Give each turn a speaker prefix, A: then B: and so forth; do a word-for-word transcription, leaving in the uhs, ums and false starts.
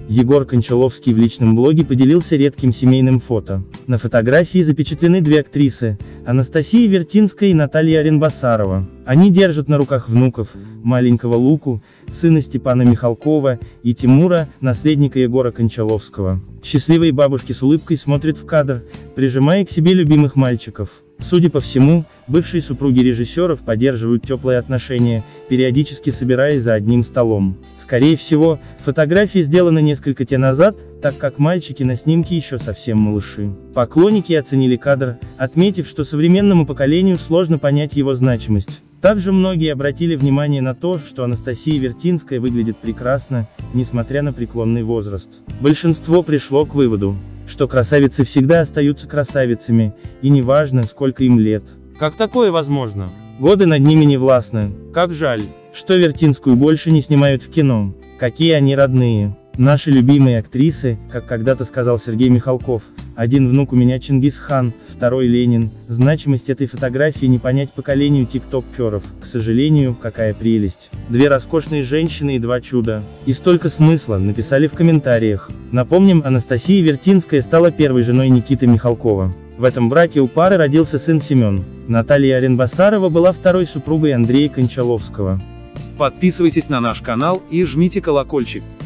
A: Егор Кончаловский в личном блоге поделился редким семейным фото. На фотографии запечатлены две актрисы – Анастасия Вертинская и Наталья Аренбасарова. Они держат на руках внуков, маленького Луку, сына Степана Михалкова, и Тимура, наследника Егора Кончаловского. Счастливые бабушки с улыбкой смотрят в кадр, прижимая к себе любимых мальчиков. Судя по всему, бывшие супруги режиссеров поддерживают теплые отношения, периодически собираясь за одним столом. Скорее всего, фотографии сделаны несколько лет назад, так как мальчики на снимке еще совсем малыши. Поклонники оценили кадр, отметив, что современному поколению сложно понять его значимость. Также многие обратили внимание на то, что Анастасия Вертинская выглядит прекрасно, несмотря на преклонный возраст. Большинство пришло к выводу, что красавицы всегда остаются красавицами, и неважно, сколько им лет. Как такое возможно? Годы над ними не властны. Как жаль, что Вертинскую больше не снимают в кино. Какие они родные. Наши любимые актрисы, как когда-то сказал Сергей Михалков. Один внук у меня Чингисхан, второй Ленин. Значимость этой фотографии не понять поколению тиктокеров. К сожалению, какая прелесть. Две роскошные женщины и два чуда. И столько смысла, написали в комментариях. Напомним, Анастасия Вертинская стала первой женой Никиты Михалкова. В этом браке у пары родился сын Семен. Наталья Аренбасарова была второй супругой Андрея Кончаловского.
B: Подписывайтесь на наш канал и жмите колокольчик.